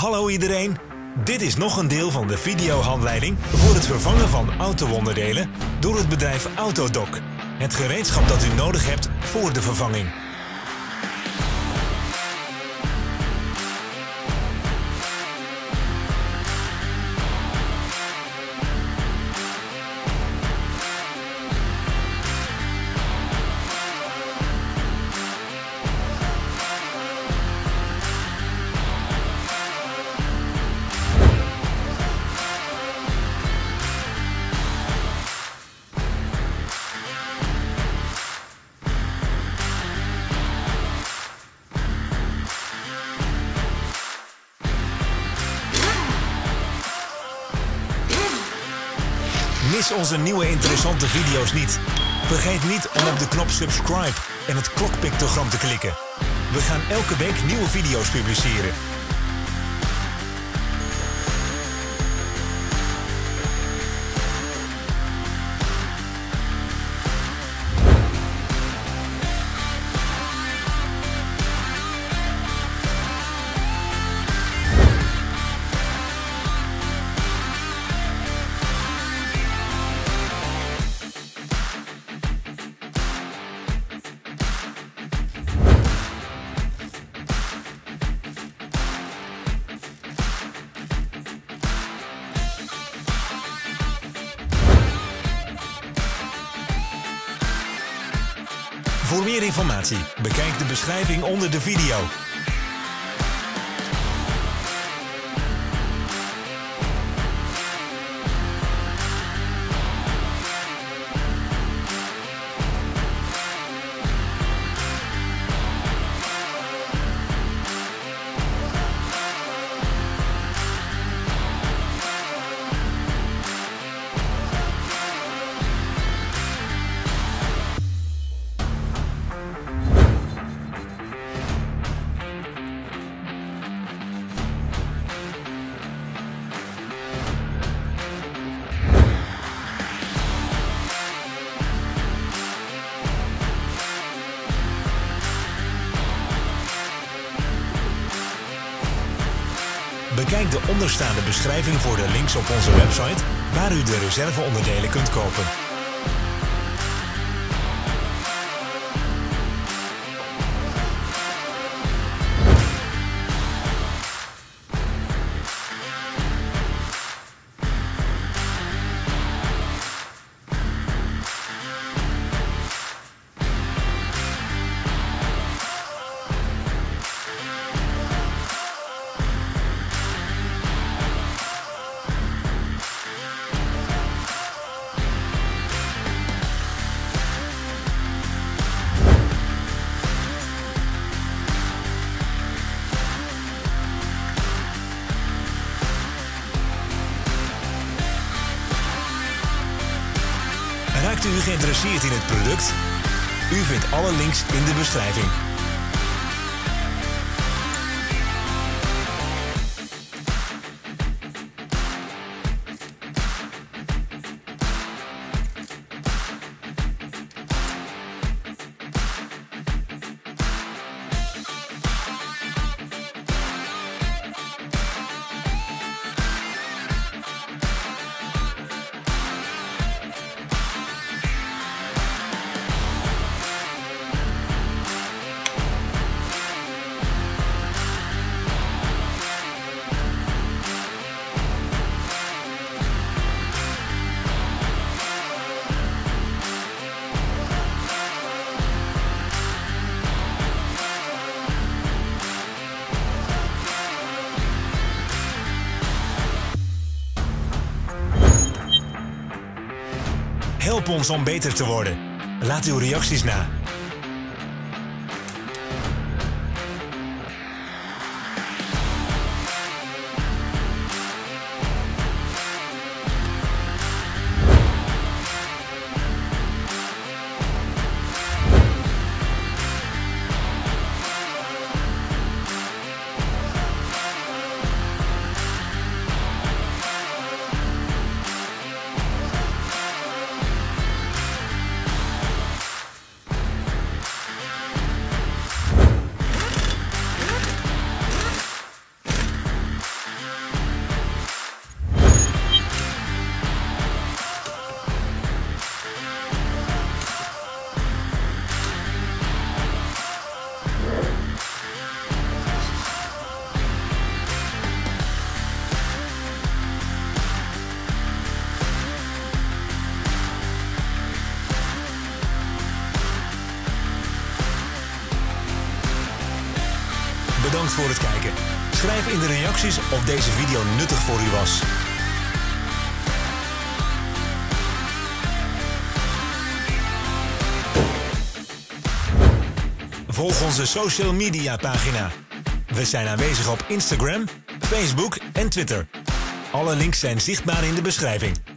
Hallo iedereen, dit is nog een deel van de videohandleiding voor het vervangen van auto-onderdelen door het bedrijf Autodoc. Het gereedschap dat u nodig hebt voor de vervanging. Mis onze nieuwe interessante video's niet. Vergeet niet om op de knop subscribe en het klokpictogram te klikken. We gaan elke week nieuwe video's publiceren. Voor meer informatie, bekijk de beschrijving onder de video. Bekijk de onderstaande beschrijving voor de links op onze website, waar u de reserveonderdelen kunt kopen. Raakt u geïnteresseerd in het product? U vindt alle links in de beschrijving. Help ons om beter te worden. Laat uw reacties na. Bedankt voor het kijken. Schrijf in de reacties of deze video nuttig voor u was. Volg onze social media pagina. We zijn aanwezig op Instagram, Facebook en Twitter. Alle links zijn zichtbaar in de beschrijving.